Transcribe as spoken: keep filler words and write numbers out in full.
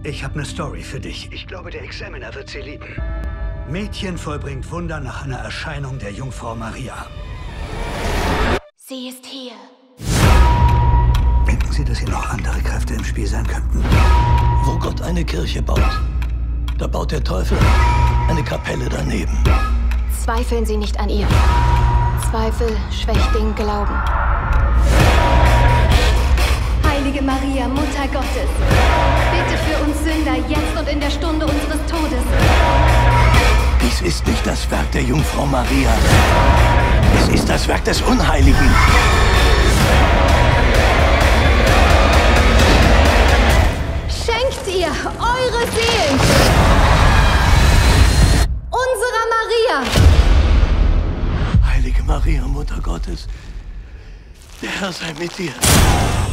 Ich habe eine Story für dich. Ich glaube, der Examiner wird sie lieben. Mädchen vollbringt Wunder nach einer Erscheinung der Jungfrau Maria. Sie ist hier. Denken Sie, dass hier noch andere Kräfte im Spiel sein könnten? Wo Gott eine Kirche baut, da baut der Teufel eine Kapelle daneben. Zweifeln Sie nicht an ihr. Zweifel schwächt den Glauben. Heilige Maria, Mutter Gottes, bitte für uns Sünder, jetzt und in der Stunde unseres Todes. Dies ist nicht das Werk der Jungfrau Maria. Es ist das Werk des Unheiligen. Schenkt ihr eure Seelen unserer Maria. Heilige Maria, Mutter Gottes, der Herr sei mit dir.